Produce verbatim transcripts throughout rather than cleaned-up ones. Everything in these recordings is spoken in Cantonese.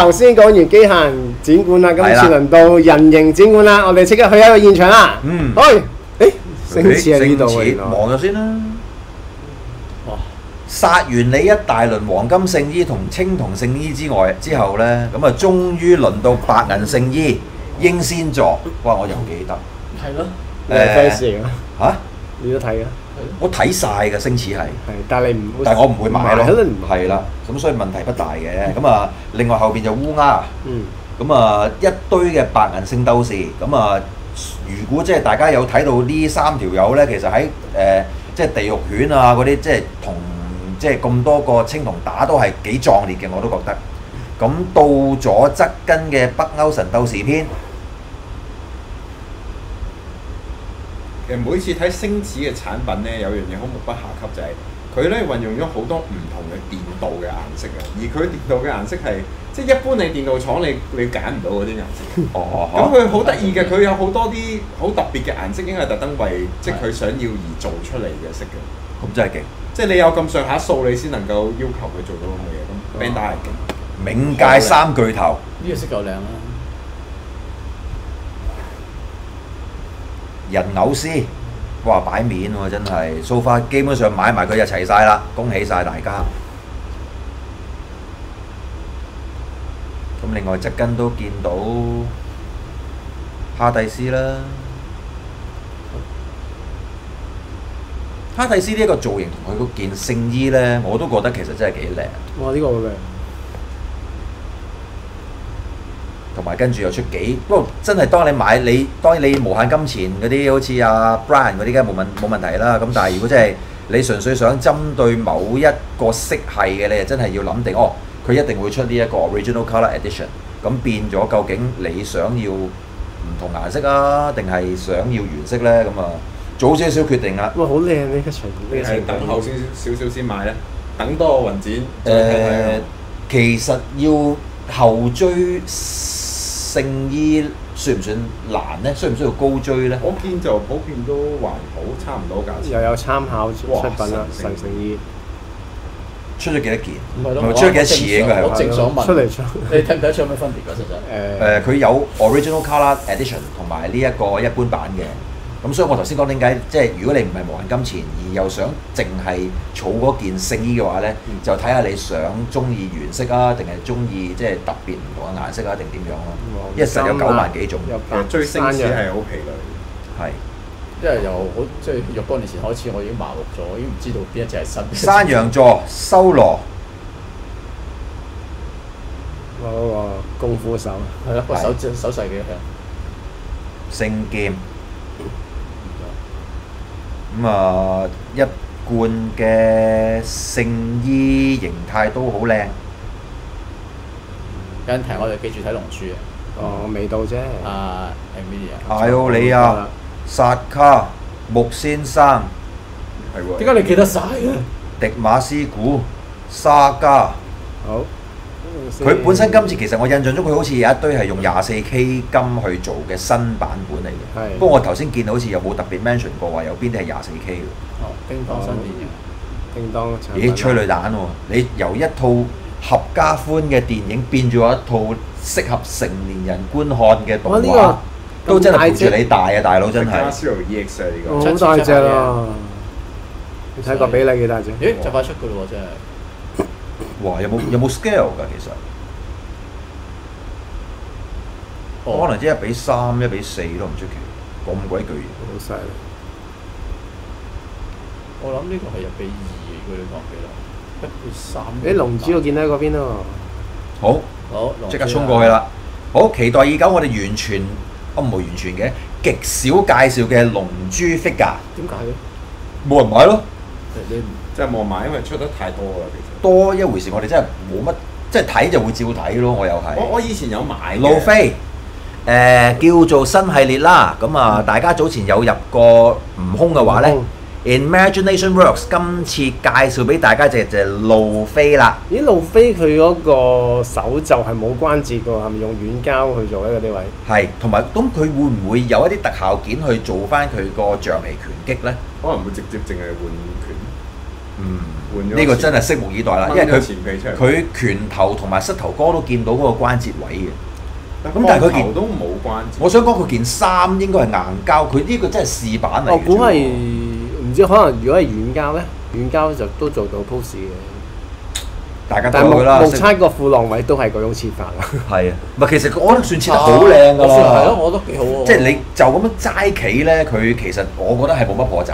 頭先講完機械人展館啦，今次輪到人形展館啦，我哋即刻去一個現場啦。 嗯， 去，誒，星矢喺呢度喎，原來望咗先啦。哇！殺完你一大輪黃金聖衣同青銅聖衣之外之後咧，咁啊，終於輪到白銀聖衣英仙座。哇！我又記得。 係咯。 你係 fans 嚟㗎？ 嚇？ 你都睇㗎？ 我睇晒嘅星矢係， 但係你唔， 但係我唔會買咯， 唔係啦，咁所以問題不大嘅。咁啊，另外後邊就烏鴉， 嗯， 咁啊一堆嘅白銀聖鬥士，咁啊如果即係大家有睇到呢三條友咧，其實喺誒即係地獄犬啊嗰啲，即係同即係咁多個青銅打都係幾壯烈嘅，我都覺得。咁到咗側根嘅北歐神鬥士篇。 其實每次睇星矢嘅產品咧，有樣嘢好目不暇給，就係佢咧運用咗好多唔同嘅電鍍嘅顏色啊。而佢電鍍嘅顏色係即係一般你電鍍廠你你揀唔到嗰啲顏色。哦。咁佢好得意嘅，佢有好多啲好特別嘅顏色，應該係特登為即係佢想要而做出嚟嘅色嘅。 咁真係勁！ 即係你有咁上下數，你先能夠要求佢做到咁嘅嘢。咁 Bandai 係勁。 冥界三巨頭。 呢個色夠靚啦。 人偶師，哇擺面喎真係 ，so far 基本上買埋佢就齊晒啦，恭喜晒大家。咁另外側根都見到哈蒂斯啦，哈蒂斯呢一個造型同佢嗰件聖衣咧，我都覺得其實真係幾靚。 哇！呢個好靚。 同埋跟住又出幾，不過真係當你買你當然你無限金錢嗰啲，好似阿 Brian 嗰啲，梗係冇問冇問題啦。咁但係如果真係你純粹想針對某一個色系嘅，你就真係要諗定哦，佢一定會出呢一個 Original Color Edition。咁變咗究竟你想要唔同顏色啊，定係想要原色咧？咁啊，早少少決定啦。 哇！好靚呢個場，呢個係等後先少少先買咧，等多個雲展。 誒，其實要後追聖衣算唔算難咧？需唔需要高追咧？ 我見就普遍都還好，差唔多價錢。 又有參考出品啦，神聖衣出咗幾多件？ 唔係咯， 出咗幾多次應該係。 我正想問出嚟出， 你睇唔睇得出有咩分別㗎？實際誒誒，佢有 Original Color Edition 同埋呢一個一般版嘅。咁所以我頭先講點解，即係如果你唔係無限金錢，而又想淨係儲嗰件聖衣嘅話咧，嗯、就睇下你想中意原色啊，定係中意即係特別唔同嘅顏色啊，定點樣咯？嗯、因為實有九萬幾種。 其實追星矢係好疲累。 係。 因為由好即係若干年前開始，我已經麻木咗，我已經唔知道邊一隻係新。 山羊座修羅。 嗰個功夫手。 係咯，個手手勢幾向。聖劍。咁啊，一貫嘅聖衣形態都好靚。 有人提我哋記住睇龍珠啊！ 哦，未到啫。 啊 ，Emilia。 艾奧利亞、薩卡、木先生。 係喎。 點解你記得晒嘅？ 迪馬斯古、沙加。 好。 佢本身今次其實我印象中佢好似有一堆係用廿四 K 金去做嘅新版本嚟嘅。 係。 不過我頭先見到好似有冇特別 mention 過話有邊啲係廿四 K 嘅。 哦，叮當新電影。 叮當。 咦，催淚彈喎！你由一套合家歡嘅電影變咗一套適合成年人觀看嘅動畫，都真係陪住你大啊，大佬真係。 加 Zero E X 啊呢個。 好大隻啊！你睇個比例幾大隻？ 咦，就快出㗎咯喎，真係。 哇！有冇有冇 scale 㗎？其實，可能即係一比三、一比四都唔出奇，咁鬼巨型。 好犀利！ 我諗呢個係一比二，如果你講幾多？一比三。 誒，龍珠我見到喺嗰邊喎。 好， 好， 即刻衝過去啦！好，期待已久，我哋完全，我唔係完全嘅，極少介紹嘅龍珠 figure。 點解嘅？ 冇人買咯。 你唔即係冇買，因為出得太多啦，其實。 多一回事，我哋真係冇乜，即係睇就會照睇咯。我又係。 我我以前有買嘅。 路飛，誒叫做新系列啦。咁啊，大家早前有入過悟空嘅話咧 ，Imagination Works 今次介紹俾大家就就係路飛啦。 咦，路飛佢嗰個手就係冇關節㗎，係咪用軟膠去做咧？嗰啲位。 係，同埋咁佢會唔會有一啲特效件去做翻佢個橡皮拳擊咧？ 可能會直接淨係換拳。 嗯， 換咗呢個真係拭目以待啦，因為佢前臂出嚟， 佢拳頭同埋膝頭哥都見到嗰個關節位嘅。 咁但係佢件都冇關節。 我想講佢件衫應該係硬膠，佢呢個真係試版嚟嘅。 我估係唔知，可能如果係軟膠咧，軟膠就都做到 pose 嘅。 大家但係目講佢啦。 目測個褲浪位都係嗰種切法啦。 係啊，唔係其實我覺得算切得好靚㗎係咯， 啦。 我覺得幾好喎。 即係你就咁樣齋企咧，佢其實我覺得係冇乜破綻。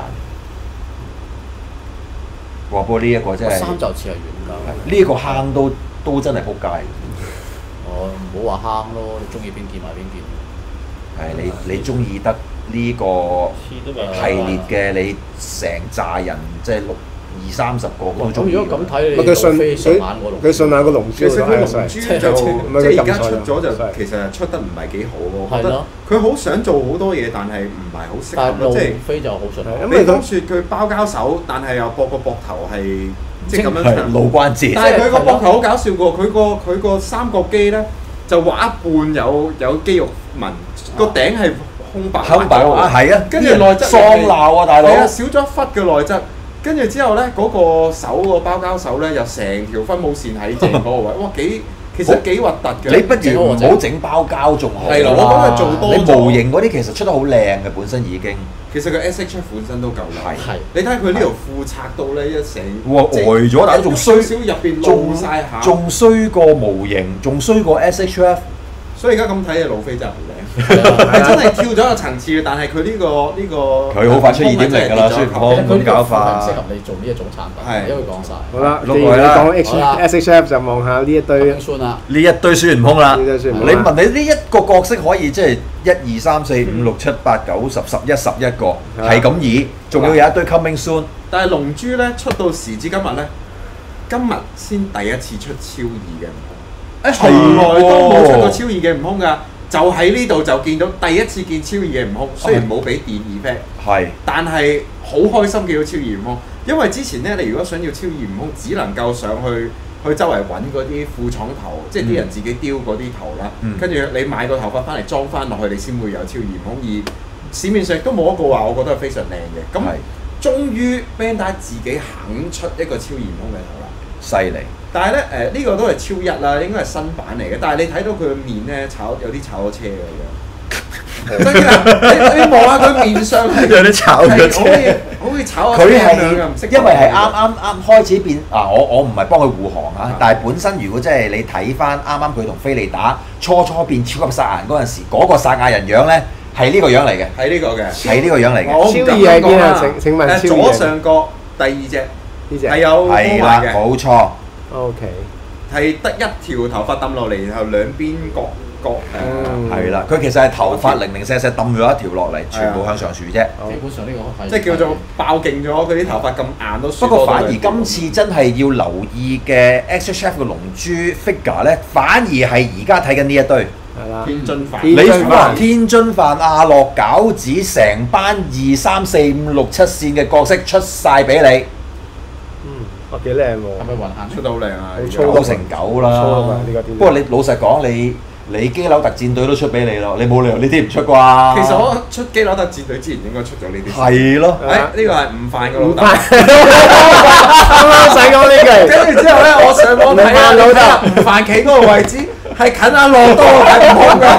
哇！不過呢一個真係衫就似係軟膠。 呢一個坑都都真係撲街。 哦，唔好話坑咯，你中意邊件買邊件。 係你你中意得呢個系列嘅，你成扎人即係六二三十個都咁中意。 如果咁睇，你佢順路飛上佢眼個龍， 佢順眼個龍珠其實佢龍珠就係即係而家出咗就係其實係出得唔係幾好咯。我覺得係咯佢好想做好多嘢，但係唔係好適但係路合咯。即係飛就好順口。 因為佢你講説佢包膠手，但係又膊個膊頭係即係咁樣係長。 腦關節。 但係佢個膊頭好搞笑喎，佢個佢個三角肌咧就畫一半有有肌肉紋，個頂係空白坑白啊，係啊， 跟住內側喪鬧啊，大佬係。啊，少咗一忽嘅內側。跟住之後咧，嗰、個手個包膠手咧，又成條分母線喺正嗰個位，哇幾其實幾核突嘅。 你不如唔好整包膠仲好啦。 係咯我覺得做多咗你模型嗰啲其實出得好靚嘅，本身已經。 其實佢 S H F 本身都夠靚。 係你睇下佢呢條褲拆到咧一成， 哇即係呆咗但係仲衰少少入邊仲露晒下。 仲衰過模型，仲衰過 S H F。 所以而家咁睇嘅路飛真係好靚，係真係跳咗一個層次嘅。但係佢呢個呢個佢好快出二點零㗎啦，孫悟空佢呢個咁搞法唔適合你做呢一種產品， 係因為講晒。 好啦，既碌過去啦然你講 H 好啦 S H F 就望下呢一堆冰酸啦， 呢一堆孫悟空啦， 呢堆孫悟空你問你呢一個角色可以即係一二三四五六七八九十十一十一個，係咁以，仲要有一堆 coming soon。 但係龍珠咧出到時至今日咧，今日先第一次出超異嘅悟空，誒從來都冇出過超異嘅悟空㗎。就喺呢度就見到第一次見超異嘅悟空，雖然冇俾電 effect， 係， 但係好開心見到超異悟空。因為之前咧，你如果想要超異悟空，只能夠上去去周圍揾嗰啲副廠頭，即係啲人自己雕嗰啲頭啦。跟住、嗯、你買個頭髮翻嚟裝翻落去，你先會有超異悟空。而市面上亦都冇一個話，我覺得係非常靚嘅。咁終於 Bandai 自己肯出一個超異悟空嘅頭啦， 犀利。 但係咧，誒、呃、呢、這個都係超一啦，應該係新版嚟嘅。但係你睇到佢嘅面咧，炒有啲炒咗車嘅樣，真㗎！你你望下佢面上係有啲炒咗車， 好似好似炒咗車佢咁樣嘅，唔識係因為係啱啱啱開始變啊！我我唔係幫佢護航啊， 啊但係本身如果真係你睇翻啱啱佢同菲利打初初變超級撒亞人嗰陣時，嗰、那個撒亞人樣咧係呢個樣嚟嘅， 係呢個嘅， 係呢個樣嚟嘅。 我唔敢超異係邊啊？ 講請請問誒超異左上角第二隻呢隻係有係啦， 嘅， 冇錯。 OK， 係得一條頭髮抌落嚟，然後兩邊各各誒。 嗯係啦，佢其實係頭髮零零舍舍抌咗一條落嚟，全部向上豎啫。 好基本上呢個係即係叫做爆勁咗，佢啲頭髮咁硬都。 不過反而今次真係要留意嘅 S H F 嘅龍珠 figure 咧，反而係而家睇緊呢一堆。 係啦， 天津飯， 你天津飯哇天津飯、阿樂餃子，成班二三四五六七線嘅角色出晒俾你， 嗯，哦幾靚喎， 係咪雲行出得好靚啊！ 好粗九成九粗啊啦嘛呢個點。 不過你老實講，你你機樓特戰隊都出俾你咯，你冇理由呢啲唔出啩？ 其實我出基佬特戰隊之前應該出咗呢啲。 係咯， 誒呢個係午飯嘅老唔豆。 啱啱使講呢句， 跟住之後咧，我上網睇下老豆午飯企嗰個位置係近阿樂多係唔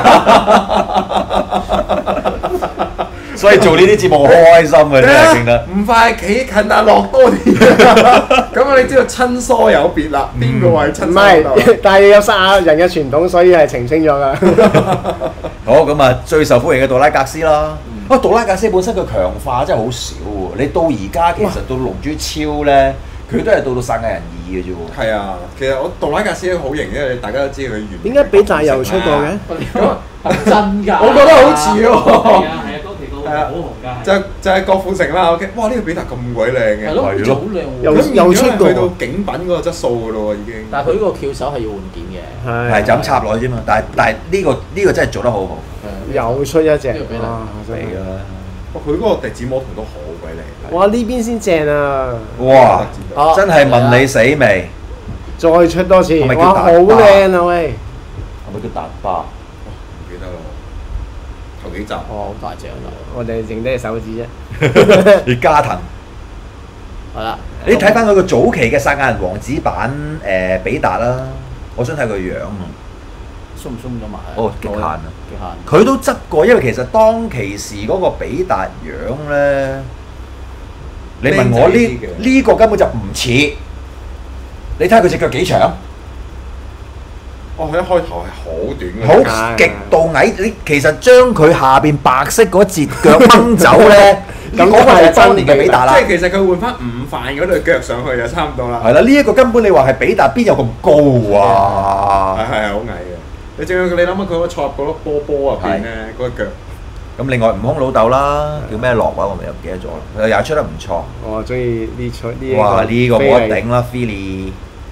好㗎。 所以做呢啲節目好開心嘅，真係勁得。 唔快企近阿樂多啲，咁啊你知道親疏有別啦，邊個係親唔疏有別？ 係，但係有撒亞人嘅傳統，所以係澄清咗㗎。 好咁啊，最受歡迎嘅杜拉格斯啦。啊，杜拉格斯本身佢強化真係好少喎。你到而家其實到龍珠超咧，佢都係到到撒亞人二嘅啫喎。 係啊，其實我杜拉格斯好型，因為大家都知佢原點解比大又出過嘅？ 係真㗎， 我覺得好似喎。 係啊係啊，嗰期都係啊好紅㗎。 就就係郭富城啦，OK，哇呢個比達咁鬼靚嘅， 係咯， 係咯好靚喎。 又佢又出過去到景品嗰個質素㗎咯喎已經。 但係佢呢個翹手係要換件嘅， 係係就咁插落去啫嘛。但係但係呢個呢個真係做得好好。 又出一隻， 呢個比大哇！真係嚟㗎啦。 哇佢嗰個笛子魔童都好鬼靚。 哇！呢邊先正啊！ 哇！ 啊真係問你死未？ 再出多次， 係咪叫哇！好大巴靚啊喂！ 係咪叫達巴？ 唔記得咯，頭幾集。 哇好大隻啊！ 我哋剩低隻手指啫。 你加藤係啦， 你睇翻佢個早期嘅撒亞人王子版誒比達啦，我想睇佢樣。 鬆唔鬆咗埋？ 哦，極限啊！ 極限。 佢都執過，因為其實當其時嗰個比達樣咧，你問我呢呢個根本就唔似。你睇下佢隻腳幾長？ 哦，佢一開頭係好短嘅， 好極度矮。你其實將佢下邊白色嗰截腳掹走咧，咁嗰個就係當年嘅比達啦。 即係其實佢換翻午飯嗰對腳上去就差唔多啦。 係啦，呢一個根本你話係比達邊有咁高啊？ 係係好矮嘅。你仲要你諗下佢嗰坐入嗰粒波波入邊咧，嗰個腳。 咁另外悟空老豆啦，叫咩樂啊？我咪又唔記得咗啦。佢又出得唔錯。 我中意呢出呢。 哇！呢個冇得頂啦 ，Philly。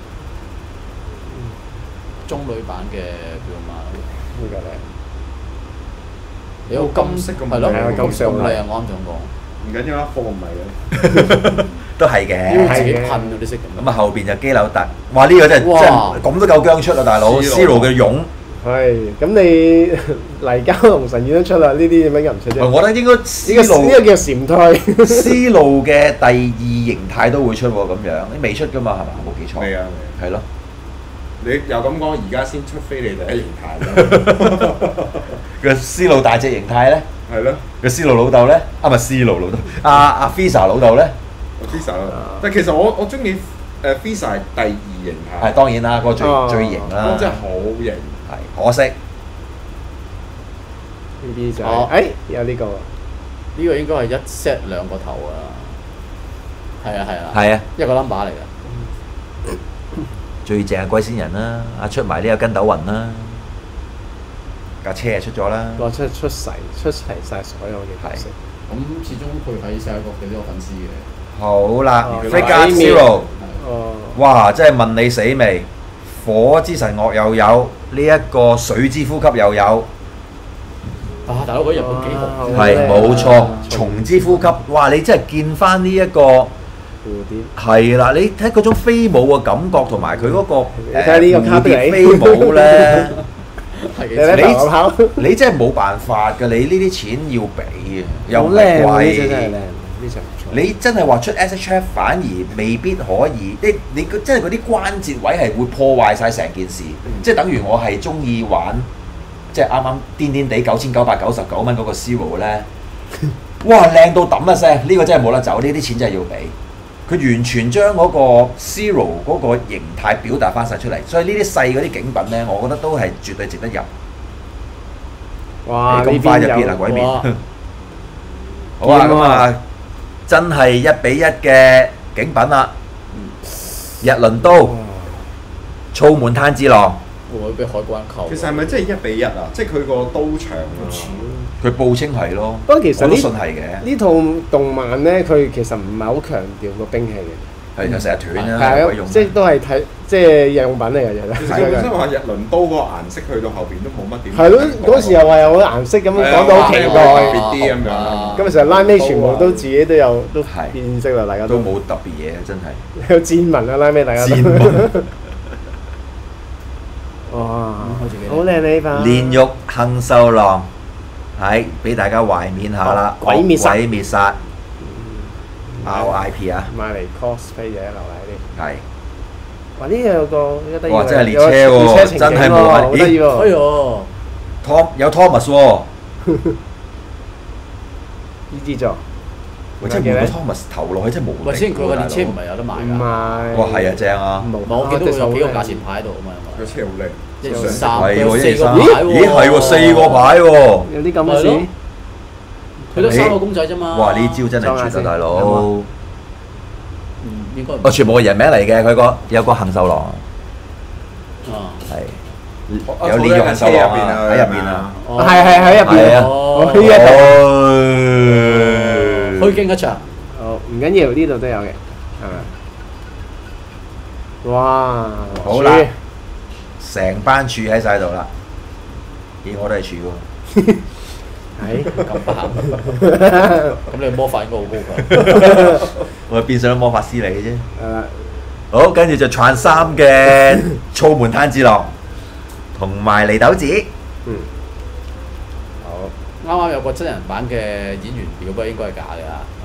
中女版嘅表馬呢個咧， 你個金色咁係咯， 金色咁靚，我啱想講。 唔緊要啦，貨唔係嘅， 都係嘅。 要自己噴嗰啲色咁。 咁啊後邊就基柳特，哇！呢個真係真係咁都夠姜出啊，大佬 ！Zero 嘅勇係咁你黎膠同神遠都出啦，呢啲點解唔出啫？ 我覺得應該呢個呢個叫閃胎。 思路嘅第二形態都會出喎，咁樣你未出噶嘛？係嘛？冇記錯。 未啊， 係咯。 你又咁講，而家先出飛你第一形態啦。 個思路大隻形態咧， 係咯。 個思路老豆咧，啊唔係思路老豆，阿阿 Visa 老豆咧 ，Visa 但其實我我中意誒 Visa 係第二形態。 係當然啦，嗰個最最型啦。 嗰個真係好型。 係可惜。 呢啲就係誒有呢個， 呢個應該係一 set 兩個頭啊。係啊係啊。 係啊， 一個 number 嚟㗎。 最正係龜仙人啦，啊出埋呢個筋斗雲啦，架車就出咗啦。 攞出出齊出齊晒所有嘅角色。 咁始終佢喺世界各地都有粉絲嘅。 好啦 Figure Zero， 哦， 哇！真係問你死未？火之神樂又有，呢一個水之呼吸又有。 啊！大佬嗰日本幾紅。 係冇錯，蟲之呼吸，哇！你真係見翻呢一個。係啦，你睇嗰種飛舞嘅感覺同埋佢嗰個誒蝴蝶飛舞咧， 你你真係冇辦法㗎，你呢啲錢要俾嘅，又唔係貴。 真係靚，呢場唔錯。 你真係話出 S H F 反而未必可以，你你真係嗰啲關節位係會破壞晒成件事，即係等於我係中意玩，即係啱啱癲癲地九千九百九十九蚊嗰個 Zero 咧，哇靚到揼一聲，呢個真係冇得走，呢啲錢真係要俾。佢完全將嗰個 Zero 嗰個形態表達翻晒出嚟，所以呢啲細嗰啲景品咧，我覺得都係絕對值得入。 哇！ 咁快就變啦鬼面。好啊，咁啊，真係一比一嘅景品啦。日輪刀、操滿炭治郎。 會唔會俾海關扣？ 其實係咪真係一比一啊？即係佢個刀長啊！ 佢報稱係咯， 不過其實我都信係嘅。 呢套動漫咧，佢其實唔係好強調個兵器嘅， 係就成日斷啦， 係啊，即係都係睇即係日用品嚟嘅啫。 其實佢本身話日輪刀嗰個顏色去到後邊都冇乜點。 係咯，嗰時又話有個顏色咁樣講到好期待， 特別啲咁樣。 咁啊成日拉尾全部都自己都有都變色啦，大家都冇特別嘢，真係。 有戰紋啊，拉尾大家都。哇！好靚呢把。 煉獄杏壽郎，係俾大家懷緬下啦。 鬼滅殺， 鬼滅殺 ，R I P 啊！ 買嚟 cosplay 嘅留喺啲。 係。 哇！呢有個一得意。 哇！真係列車喎，真係冇好得意喎。 哎呦 ，Tom 有 Thomas 喎。 呢支座。 喂，真係冇 Thomas 投落去，真係冇。 喂，先佢個列車唔係有得買㗎？ 唔係。 哇，係啊，正啊！ 唔係，我見到佢有幾個價錢牌喺度啊嘛。 個車好靚。 一二三， 係喎， 四個牌喎。 咦係喎，四個牌喎。 有啲咁嘅事。 佢得三個公仔啫嘛。 哇！呢招真係絕啊，大佬。 嗯，應該唔。 哦，全部係人名嚟嘅，佢個有個杏壽郎。 啊。 係。有煉獄杏壽郎啊！喺入邊啊。 係係喺入邊。 哦。 呢一度。虛驚一場。 哦，唔緊要，呢度都有嘅，係咪？哇！ 好啦。成班柱喺晒度啦，咦我都係柱喎， 係咁不幸，咁你魔法應該好高強， 我係變相魔法師嚟嘅啫。 係啦， 好，跟住就穿衫嘅操門炭治郎，同埋禰豆子。 嗯，好， 啱啱有個真人版嘅演員表，不過應該係假嘅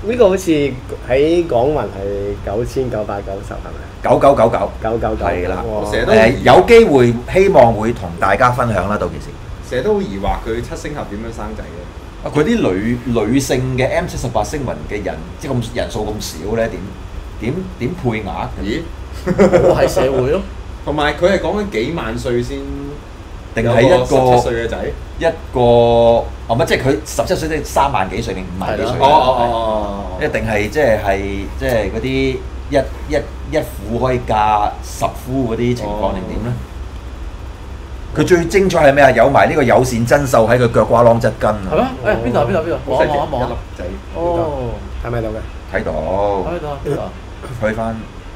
呢個好似喺港運係九千九百九十係咪？ 九九九九九九九係啦。 哇成日都誒有機會希望會同大家分享啦，到件事。 成日都好疑惑佢七星俠點樣生仔嘅。 啊！佢啲女女性嘅 M 七十八星雲嘅人，即係咁人數咁少咧，點點點配額嘅？ 咦？ 我係社會咯， 同埋佢係講緊幾萬歲先有定係一個十七個歲嘅仔？ 一個哦，乜即係佢十七歲即係三萬幾歲定五萬幾歲？ 係啦哦哦哦哦一定係即係係即係嗰啲一一一夫可以嫁十夫嗰啲情況定點咧？佢最精彩係咩啊？有埋呢個有線真獸喺佢腳瓜啷側跟係咩？誒邊度邊度邊度？ 好細隻望一望一望一粒。仔。 哦， 睇唔睇到嘅？ 睇到， 喺度邊度？ 去翻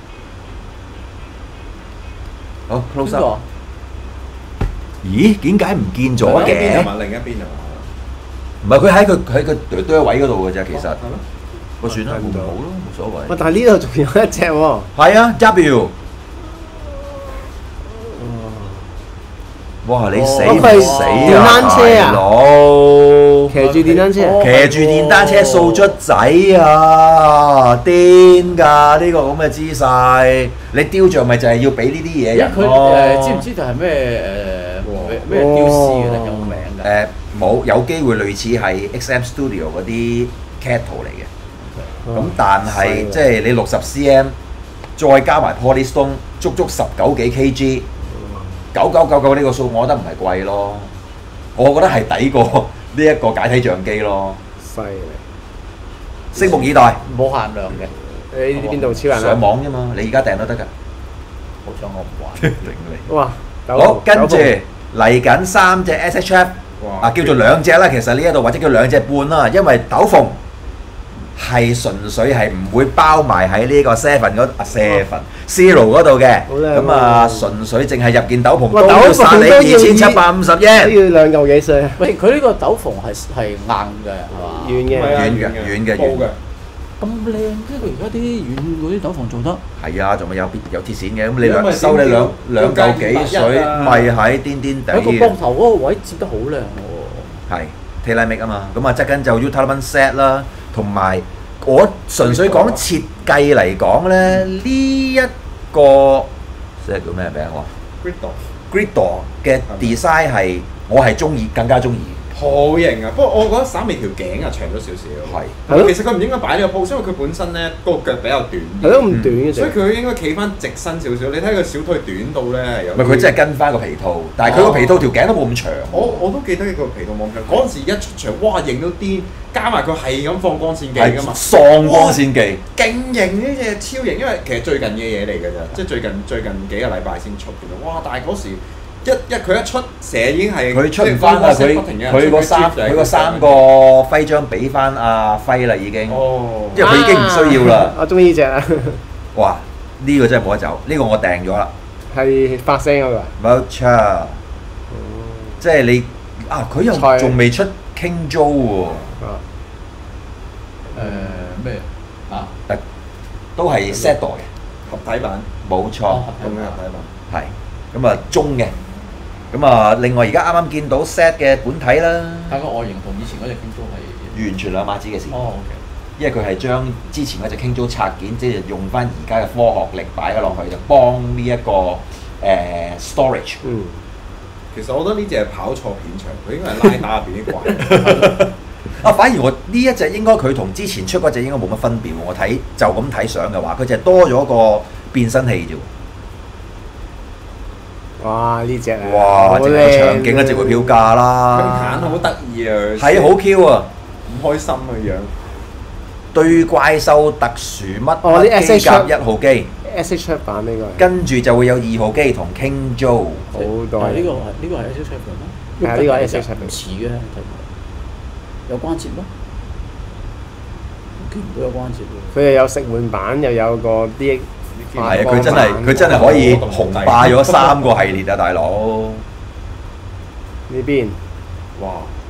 好 close 邊個 up。咦？點解唔見咗另一邊嘅係？嘛？另一邊係嘛？ 唔係佢喺佢喺佢堆堆位嗰度嘅啫，其實係咩？ 我算啦， 睇唔到唔好咯，冇所謂。 喂，但係呢度仲有一隻喎。 係啊 W，哇！你死唔哦佢係死電啊， 單車啊大佬？ 騎住電單車哦騎住電單車掃卒仔啊！癲㗎呢個咁嘅姿勢，你雕像咪就係要俾呢啲嘢咦佢人咯？ 誒知唔知就係咩誒咩咩雕師嘅咧？有個名㗎。 誒冇有機會類似係 X M Studio 嗰啲 cat 圖嚟嘅，咁但係即係你六十 cm 再加埋 Polystone，足足十九幾 kg，九九九九呢個數，我覺得唔係貴咯，我覺得係抵過呢一個解體相機咯。 犀利！ 拭目以待， 冇限量嘅， 你呢啲邊度超人上啊？ 網啫嘛，你而家訂都得㗎。 好彩我唔玩。 頂你！ 哇！ 好，跟住嚟緊三隻 S H F。 哇！ 啊，叫做兩隻啦，其實呢一度或者叫兩隻半啦，因為斗篷係純粹係唔會包埋喺呢個 seven 嗰啊 seven zero 嗰度嘅， 好靚咁啊喎純粹淨係入件斗篷哇都要殺你斗篷都要二千七百五十都 yen， 要兩嚿幾歲啊？ 喂，佢呢個斗篷係係硬嘅係嘛？ 軟嘅唔係啊軟嘅軟嘅布嘅。 咁靚，即係佢而家啲軟嗰啲斗篷做得。 係啊，仲會有必有鐵線嘅，咁你因為兩收你兩兩嚿幾水， 點解咪係癲癲喺個地膊頭嗰個位接得好靚喎。 係 tailor make 啊嘛，咁啊側跟就 Ultraman set 啦，同埋我純粹講設計嚟講咧，呢一個即係叫咩名喎？ Gridor Gridor 嘅 design 係我係中意，更加中意。 好型啊！不過我覺得稍微條頸啊長咗少少。 係係咯其實佢唔應該擺呢個 pose，因為佢本身咧個腳比較短啲。 係咯，咁短嘅所以啫。 佢應該企翻直身少少。你睇佢小腿短到咧係有啲。 唔係佢真係跟翻個皮套，但係佢個皮套條頸都冇咁長。 我我都記得佢個皮套冇咁長。嗰陣時一出場，哇型到癲，加埋佢係咁放光線機係㗎嘛。 喪光線技， 勁型呢隻超型，因為其實最近嘅嘢嚟㗎咋，即係最近最近幾個禮拜先出嘅。哇！但係嗰時一一佢一出，成日已經係佢出唔翻啦！佢佢個三佢個三個徽章俾翻阿輝啦已經， 哦， 因為佢已經唔需要啦。 啊我中意呢只啊， 哇！呢個真係冇得走，呢個我訂咗啦。 係發聲嗰個啊。 冇錯，即係你啊！佢又菜仲未出 King Joe 喎， 啊誒咩啊？ 但都係 set 嘅， 合體版， 冇錯， 哦咁嘅合體版。 係咁啊中嘅，咁啊另外而家啱啱見到 set 嘅本體啦， 但個外形同以前嗰隻 King Joe 係。 完全兩碼子嘅事， 哦，OK。 因為佢係將之前嗰隻 King Joe 拆件，即係用翻而家嘅科學力擺咗落去，就幫呢一個誒 storage。 嗯， 其實我覺得呢只係跑錯片場，佢應該係拉打入邊啲怪。 啊，反而我呢一隻應該佢同之前出嗰隻應該冇乜分別喎。我睇就咁睇相嘅話，佢就係多咗個變身器啫喎。 哇！呢只啊， 哇！ 好淨係個靚場景都值回票價佢啦。 眼好得意啊！佢係好 Q 啊！ 唔開心啊樣。 對怪獸特殊乜哦啲乜 S H 機甲一號機， S H 版呢個係跟住就會有二號機同 King Joe。 好多。 但係呢個係呢個係 S H F 咩？ 係啊呢個係 S H F 唔似嘅，睇唔到有關節咩？見唔到有關節喎。 佢又有食玩版，又有個 D X。 係啊！佢真係佢真係可以紅霸咗三個系列啊，大佬！ 呢邊哇！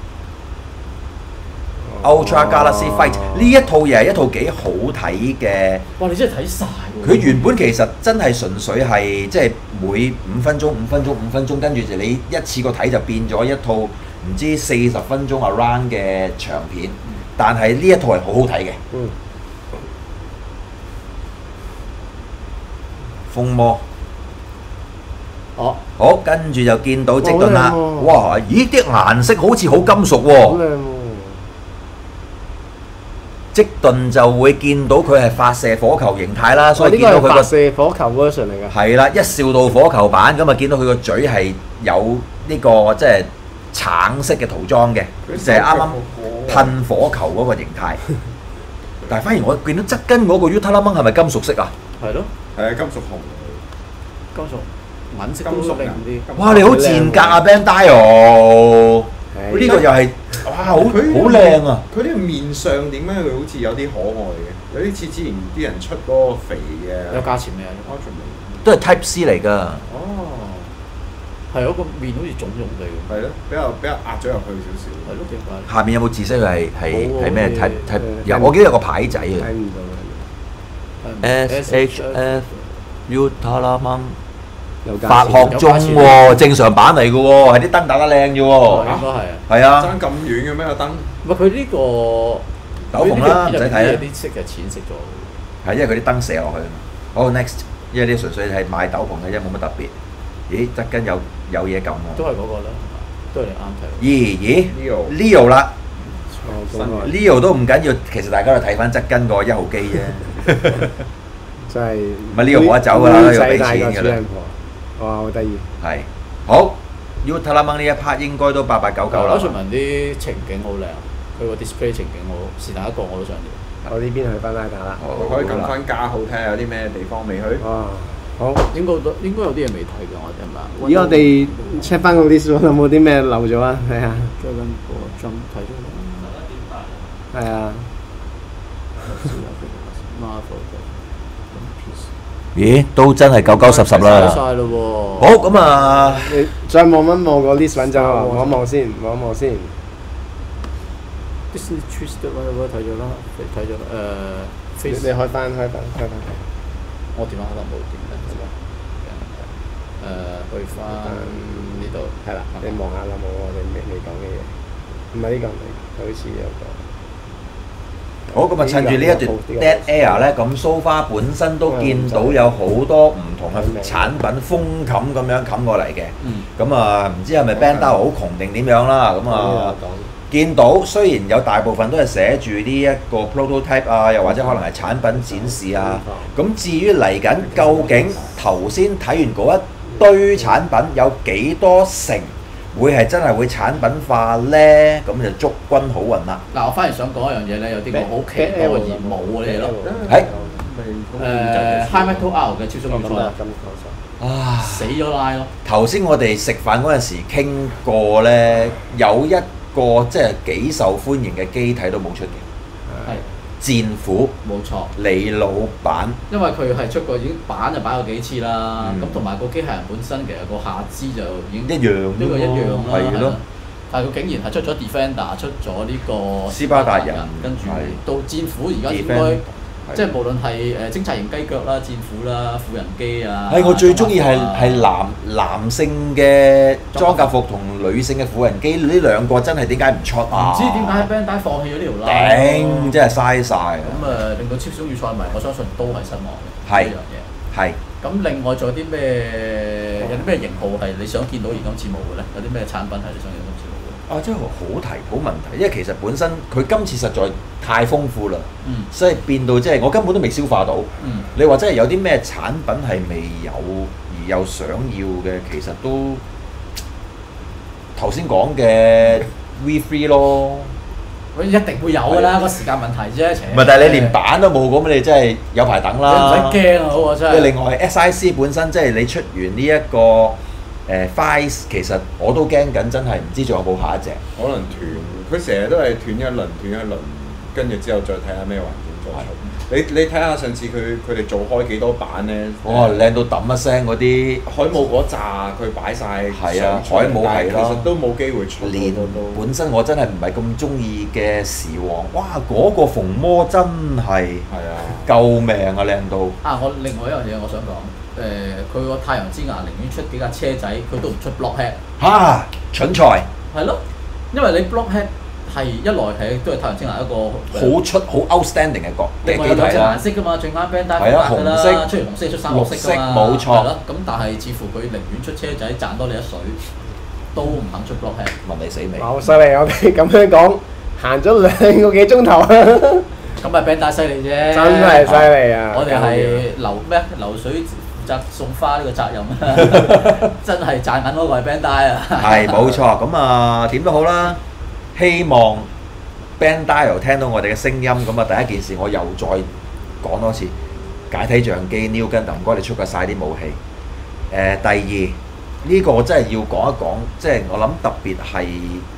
Ultra Galaxy Fight 呢一套嘢係一套幾好睇嘅。 哇！你真係睇晒喎。 佢原本其實真係純粹係即係每五分鐘、五分鐘、五分鐘，跟住就你一次過睇就變咗一套唔知四十分鐘 around 嘅長片。但係呢一套係好好睇嘅。 嗯， 風魔。 哦， 好，跟住就見到積頓啦。 好靚喎哇！咦，啲顏色好似好金屬好喎。 靚喎！ 積頓就會見到佢係發射火球形態啦，所以呢個係發見到佢個射火球 version 嚟㗎。 係啦，一笑到火球版咁啊，見到佢個嘴係有呢個即係橙色嘅塗裝嘅，就係啱啱噴火球嗰個形態。但係反而我見到側根嗰個 Utalamang 係咪金屬色啊？ 係咯， 係啊，金屬紅， 金屬銀色金屬都靚啲。 哇！你好賤格啊 Bandai 哦！ 係呢個又係哇，好佢好靚啊！ 佢呢個面相點解佢好似有啲可愛嘅？有啲似之前啲人出嗰個肥嘅。 有價錢未啊？ Ultraman 都係 Type C 嚟㗎。 哦，係嗰個面好似腫腫地嘅。 係咯，比較比較壓咗入去少少。 係咯，點解？ 下面有冇字識佢係係冇喎係咩好似 Type Type？ 誒有，我記得有個牌仔啊。 睇唔到嘅。 S H F Utalamang 有價錢法學中喎，正常版嚟嘅喎，係啲燈打得靚啫喎。 哦應該係啊。 係啊， 爭咁遠嘅咩個燈？ 唔係佢呢個斗篷啦，唔使睇啦有。啲色係淺色咗。 係因為佢啲燈射落去。好 next，因為呢純粹係賣斗篷嘅啫，冇乜特別。咦，側根有有嘢撳喎。 都係嗰個啦，係嘛？都係你啱睇。 咦咦 Leo Leo 啦錯嗰個 ，Leo 都唔緊要，其實大家都睇翻側根個一號機啫。 真係唔係呢個冇得走㗎啦妹要俾仔大個錢㗎啦主人婆，哇！好得意。 係好 Utalamang 呢一 part 應該都八八九九啦。 Ultraman 啲情景好靚，佢個 display 情景好，是但一個我都想要。 我呢邊去翻拉達啦。 好我可以撳翻加號睇下有啲咩地方未去。 哇！好， 應該都應該有啲嘢未睇嘅，我哋係咪啊？ 而我哋 check 翻個 list 有冇啲咩漏咗啊？睇下。 最近個 jump 睇咗啦。 係啊。 Marvel 咦，都真係九九十十睇啦。 晒咯喎。 好咁啊， 你再望一望個 list 揾咗啊，望一望先，望一望先。 Disney Twisted Whatever 睇咗啦，睇咗啦。誒你你 Face 開翻開翻開翻。 我電話可能冇電啦，係嘛？誒去翻呢度係啦，你望下啦，冇我哋未未講嘅嘢。唔係呢個唔係，好似有個。 好咁啊，趁住呢一段 Dead Air 咧，咁 so far 本身都見到有好多唔同嘅產品封冚咁樣冚過嚟嘅。 嗯。 咁啊，唔知係咪 Bandai 好窮定點樣啦？咁啊，見到雖然有大部分都係寫住呢一個 prototype 啊，又或者可能係產品展示啊。咁至於嚟緊究竟頭先睇完嗰一堆產品有幾多成會係真係會產品化咧？咁就祝君好運啦！ 嗱，我反而想講一樣嘢咧，有啲我好期待而冇嘅嘢咯。 係誒 High Metal R 嘅超速預賽啊！ 死咗拉咯。 頭先我哋食飯嗰陣時傾過咧，有一個即係幾受歡迎嘅機體都冇出嘅， 係戰斧冇錯。 李老闆因為佢係出過已經版就擺過幾次啦， 嗯咁同埋個機械人本身其實個下肢就已經一樣呢個一樣啦， 係咯啦。但係佢竟然係出咗 Defender，出咗呢個斯巴達人跟住係到戰斧而家應 Defend- 該即係無論係誒偵察型雞腳啦、戰斧啦、婦人機啊。 係我最中意係啊係男男性嘅裝甲服同女性嘅婦人機呢兩個真係點解唔出啊？ 唔知點解 Bandai 放棄咗呢條拉？ 頂，真係嘥晒啊！ 咁誒令到超速預賽迷，我相信都係失望嘅係呢樣嘢。 係咁另外仲有啲咩有啲咩型號係你想見到而今次冇嘅咧？有啲咩產品係你想見到今次冇嘅？ 啊，真係好題好問題，因為其實本身佢今次實在太豐富啦， 嗯所以變到即係我根本都未消化到。 嗯。 你話真係有啲咩產品係未有而又想要嘅，其實都頭先講嘅 V 三 咯。 佢一定會有㗎啦，個時間問題啫。 唔係，但係你連版都冇咁，你真係有排等啦。 你唔使驚啊！好啊，真係。 即係另外 S I C 本身即係你出完呢、這、一個誒、呃、Vice，其實我都驚緊，真係唔知仲有冇下一隻。 可能斷，佢成日都係斷一輪斷一輪，跟住之後再睇下咩環境再出。你你睇下上次佢佢哋做開幾多版咧？ 哇！靚到揼一聲嗰啲， 海姆嗰扎佢擺晒係啊上出海姆但係啦其實都冇機會出連到都。 本身我真係唔係咁中意嘅時王，哇！嗰、個逢魔真係係啊， 救命啊，靚到！ 啊！我另外一樣嘢我想講，誒佢個太陽之牙寧願出幾架車仔，佢都唔出 blockhead。 嚇、蠢材！ 係咯，因為你 blockhead 係一來係都係太陽青藍一個好出好 outstanding 嘅角嘅另外有兩隻機體啦顏。色㗎嘛，最啱 Bandai 係啊風格㗎啦， 紅色出完紅色出三綠色㗎嘛， 綠色冇錯係咯。咁但係似乎佢寧願出車仔賺多你一水，都唔肯出 blockhead。 問你死未？ 好犀利！我哋咁樣講，行咗兩個幾鐘頭啊！ 咁咪 Bandai 犀利啫， 真係犀利啊！ 我哋係流咩流水負責送花呢個責任啊！真係賺緊嗰個係 Bandai 啊！ 係冇錯，咁啊點都好啦，希望 Bandai 聽到我哋嘅聲音，咁啊第一件事我又再講多次，解體相機 New Gundam 唔該你出過晒啲武器。誒、第二呢、個我真係要講一講，即係我諗特別係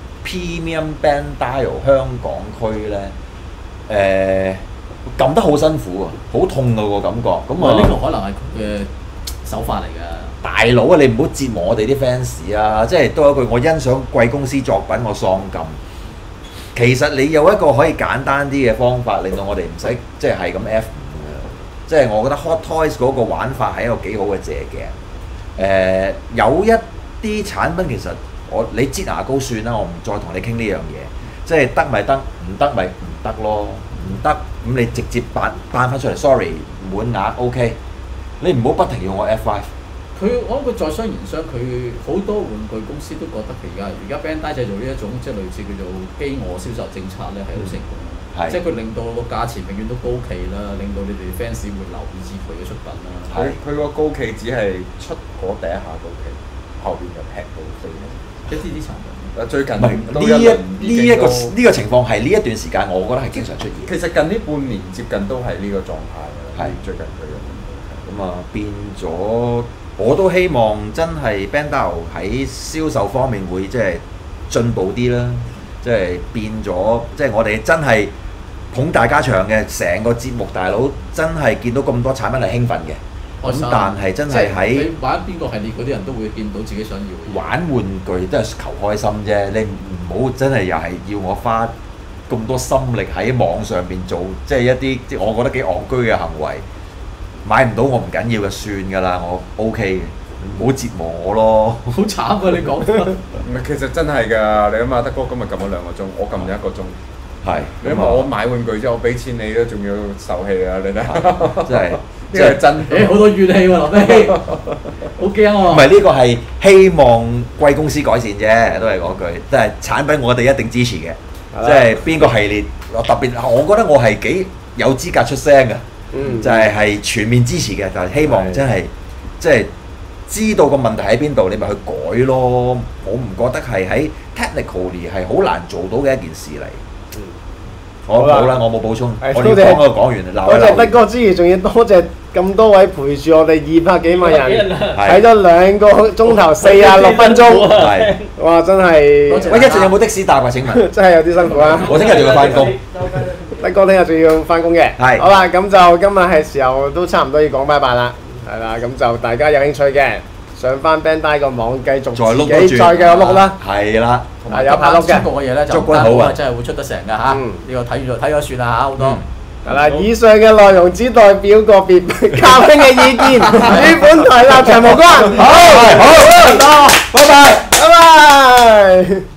Premium Bandai 香港區咧。誒撳得好辛苦啊，好痛啊個感覺。咁咁啊， 啊， 呢個可能係佢嘅手法嚟㗎。 大佬啊，你唔好折磨我哋啲 fans 啊！即係都有一句，我欣賞貴公司作品，我喪撳。其實你有一個可以簡單啲嘅方法，令到我哋唔使即係係咁 F 五嘅。即係我覺得 Hot Toys 嗰個玩法係一個幾好嘅借鏡。誒、有一啲產品其實我你擠牙膏算啦，我唔再同你傾呢樣嘢。即係得咪得，唔得咪唔得咯，唔得咁你直接扮扮翻出嚟 ，sorry 滿額 OK，你唔好不停要我 F 五。 佢我諗佢在商言商，佢好多玩具公司都覺得佢而家而家 Bandai 製造呢一種即係類似叫做飢餓銷售政策咧係好成功嘅， 係即係佢令到個價錢永遠都高企啦，令到你哋 fans 會留意至佢嘅出品啦。 佢佢個高企只係出嗰第一下高企，後邊就劈到飛起。 一啲啲產品。 啊，最近唔係都呢一輪呢一個已經都呢個情況係呢一段時間，我覺得係經常出現。 其實近呢半年接近都係呢個狀態㗎啦。 係最近佢嘅咁啊變咗，我都希望真係 Bandai 喺銷售方面會即係進步啲啦，即係變咗，即係我哋真係捧大家場嘅成個節目大佬，真係見到咁多產品係興奮嘅。咁但係真係喺你玩邊個系列嗰啲人都會見到自己想要嘅嘢。 玩玩具都係求開心啫，你唔好真係又係要我花咁多心力喺網上邊做，即係一啲即係我覺得幾戇居嘅行為。買唔到我唔緊要嘅，算㗎啦，我 OK 嘅，唔好折磨我咯。 好慘啊！你講唔係，其實真係㗎。你諗下，德哥今日撳咗兩個鐘，我撳咗一個鐘。 係， 你諗下，我買玩具之後，我俾錢你都仲要受氣啊！你睇， 真係呢個係真。 誒好多怨氣喎，臨尾好驚喎。 唔係呢個係希望貴公司改善啫，都係嗰句，即係產品我哋一定支持嘅。即係邊個系列，我特別，我覺得我係幾有資格出聲嘅。 嗯， 就係係全面支持嘅，就係希望真係即係知道個問題喺邊度，你咪去改咯。我唔覺得係喺 technically 係好難做到嘅一件事嚟。 嗯， 我好啦冇啦，我冇補充， 係我哋講嗰個講完， 多謝德鬧一鬧。 哥之餘，仲要多謝咁多位陪住我哋二百幾萬人睇係咗兩個鐘頭四十六分鐘， 係， 哇！真係多謝喂，一陣有冇的士搭啊？請問， 真係有啲辛苦啊！ 我聽日仲要翻工。 德哥聽日仲要翻工嘅， 係好啦，咁就今日係時候都差唔多要講拜拜啦，係啦，咁就大家有興趣嘅上翻 Bandai 個網繼續再碌多自己再繼續碌啦， 係啦， 同埋有排碌嘅出過嘅嘢咧就祝君好啊真係會出得成㗎嚇。 嗯呢個睇咗睇咗算啦嚇，好多。 係啦，以上嘅內容只代表個別嘉賓嘅意見，與本台立場無關。 好，好，好，拜拜。 拜拜。